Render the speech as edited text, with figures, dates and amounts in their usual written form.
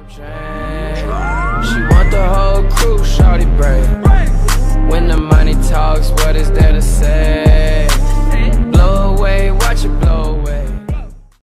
She want the whole crew, shawty brave. When the money talks, what is there to say?